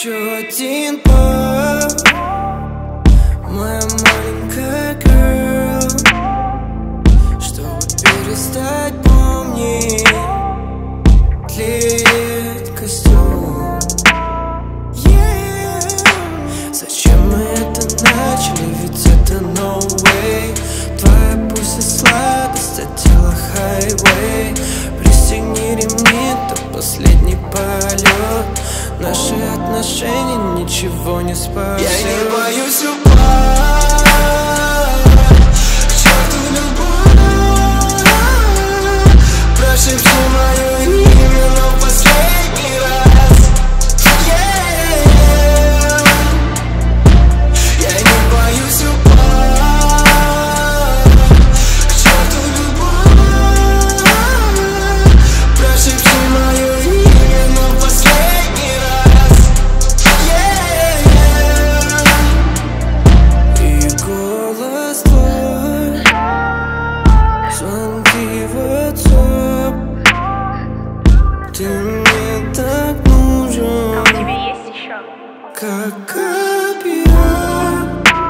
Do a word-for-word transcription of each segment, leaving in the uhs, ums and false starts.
Еще один пап, моя маленькая girl, чтобы перестать помнить, тлеет костер. Yeah. Зачем мы это начали, ведь это no way. Твоя пульс и сладость, а тело highway. Пристегни ремни, это последний полет. Наши отношения ничего не спасет. Я не боюсь упасть, к черту любовь. Прошепчи мое имя, но последний раз. Yeah. Я не боюсь упасть, к черту любовь. Прошепчи мое имя, но последний раз. Ты мне так нужен, а у тебя есть еще? как копье.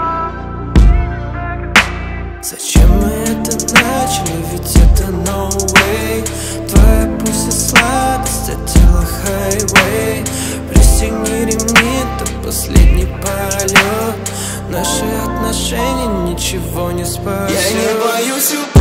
Зачем мы это начали, ведь это no way. Твоя пульс и сладость, а тело highway. Пристегни ремни, это последний полет. Наши отношения ничего не спасет. Я не боюсь упасть,